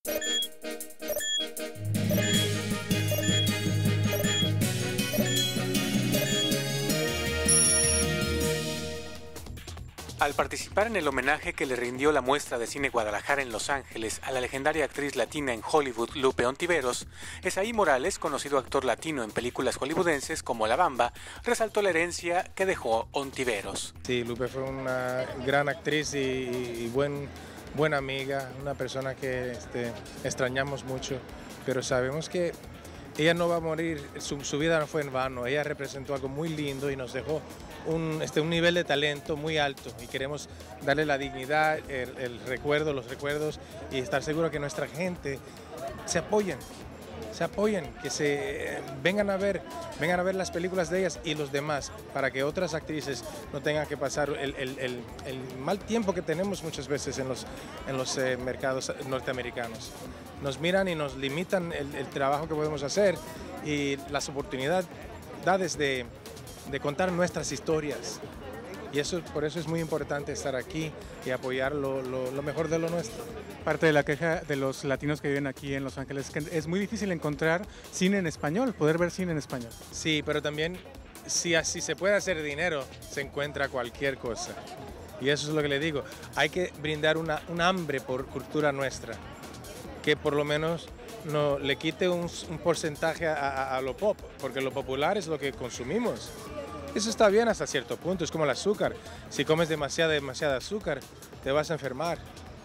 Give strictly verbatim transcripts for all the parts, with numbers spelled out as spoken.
Al participar en el homenaje que le rindió la Muestra de Cine Guadalajara en Los Ángeles a la legendaria actriz latina en Hollywood Lupe Ontiveros, Esaí Morales, conocido actor latino en películas hollywoodenses como La Bamba, resaltó la herencia que dejó Ontiveros. Sí, Lupe fue una gran actriz y, y buen, buena amiga, una persona que este, extrañamos mucho, pero sabemos que ella no va a morir, su, su vida no fue en vano, ella representó algo muy lindo y nos dejó un, este, un nivel de talento muy alto y queremos darle la dignidad, el, el recuerdo, los recuerdos y estar seguro que nuestra gente se apoyen, se apoyen, que se vengan a ver, vengan a ver las películas de ellas y los demás, para que otras actrices no tengan que pasar el, el, el, el mal tiempo que tenemos muchas veces en los, en los eh, mercados norteamericanos. Nos miran y nos limitan el, el trabajo que podemos hacer y las oportunidades de, de contar nuestras historias. Y eso, por eso es muy importante estar aquí y apoyar lo, lo, lo mejor de lo nuestro. Parte de la queja de los latinos que viven aquí en Los Ángeles es que es muy difícil encontrar cine en español, poder ver cine en español. Sí, pero también si así se puede hacer dinero, se encuentra cualquier cosa. Y eso es lo que le digo, hay que brindar una, un hambre por cultura nuestra, que por lo menos no le quite un, un porcentaje a, a, a lo pop, porque lo popular es lo que consumimos. Eso está bien hasta cierto punto, es como el azúcar. Si comes demasiada, demasiada azúcar, te vas a enfermar.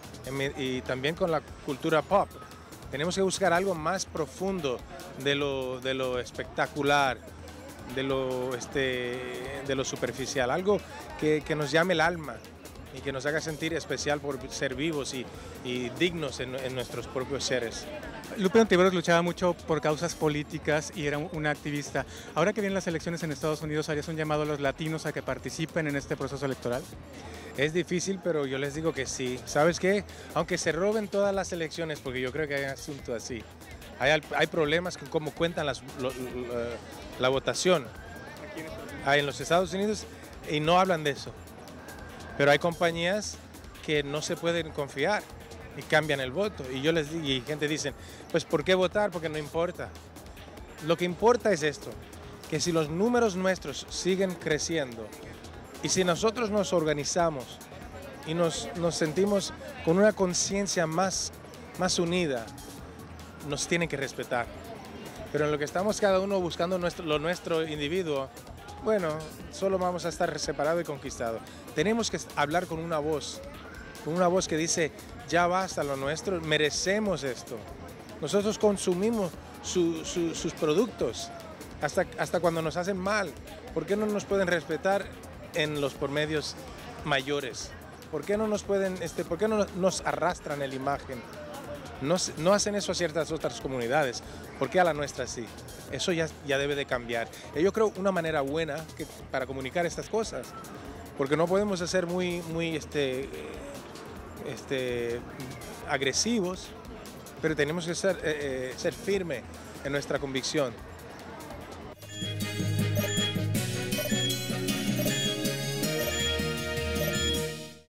Y también con la cultura pop. Tenemos que buscar algo más profundo de lo, de lo espectacular, de lo, este, de lo superficial. Algo que, que nos llame el alma y que nos haga sentir especial por ser vivos y, y dignos en, en nuestros propios seres. Lupe Ontiveros luchaba mucho por causas políticas y era una activista. Ahora que vienen las elecciones en Estados Unidos, ¿harías un llamado a los latinos a que participen en este proceso electoral? Es difícil, pero yo les digo que sí. ¿Sabes qué? Aunque se roben todas las elecciones, porque yo creo que hay un asunto así, hay, hay problemas con cómo cuentan las, lo, lo, la votación hay en los Estados Unidos y no hablan de eso. Pero hay compañías que no se pueden confiar y cambian el voto. Y yo les digo, y gente dice, pues ¿por qué votar? Porque no importa. Lo que importa es esto, que si los números nuestros siguen creciendo y si nosotros nos organizamos y nos, nos sentimos con una conciencia más, más unida, nos tienen que respetar. Pero en lo que estamos cada uno buscando nuestro, lo nuestro individuo, bueno, solo vamos a estar separados y conquistados. Tenemos que hablar con una voz, con una voz que dice, ya basta lo nuestro, merecemos esto. Nosotros consumimos su, su, sus productos hasta, hasta cuando nos hacen mal. ¿Por qué no nos pueden respetar en los por medios mayores? ¿Por qué no nos pueden, este, por qué no nos arrastran en la imagen? No, no hacen eso a ciertas otras comunidades. ¿Por qué a la nuestra sí? Eso ya, ya debe de cambiar. Y yo creo una manera buena que, para comunicar estas cosas, porque no podemos ser muy, muy este, este, agresivos, pero tenemos que ser, eh, ser firmes en nuestra convicción.